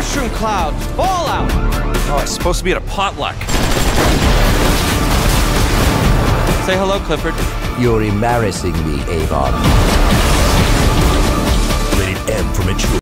Mushroom clouds, fallout. Oh, it's supposed to be at a potluck. Say hello, Clifford. You're embarrassing me, Avon. Rated M for mature.